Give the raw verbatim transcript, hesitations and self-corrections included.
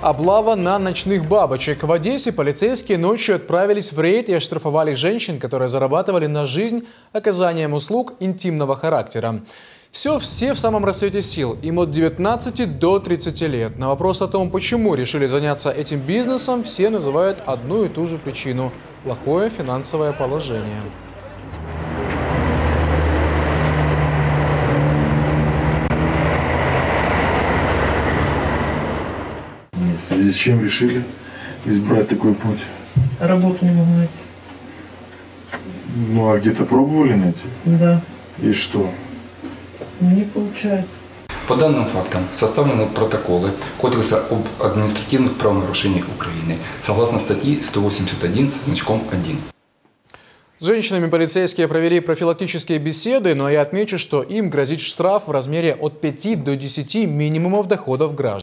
Облава на ночных бабочек. В Одессе полицейские ночью отправились в рейд и оштрафовали женщин, которые зарабатывали на жизнь оказанием услуг интимного характера. Все, все в самом расцвете сил, им от девятнадцати до тридцати лет. На вопрос о том, почему решили заняться этим бизнесом, все называют одну и ту же причину – плохое финансовое положение. В связи с чем решили избрать такой путь? Работу не могу найти. Ну а где-то пробовали найти? Да. И что? Не получается. По данным фактам составлены протоколы Кодекса об административных правонарушениях Украины согласно статьи сто восемьдесят один со значком один. С женщинами полицейские провели профилактические беседы, но я отмечу, что им грозит штраф в размере от пяти до десяти минимумов доходов граждан.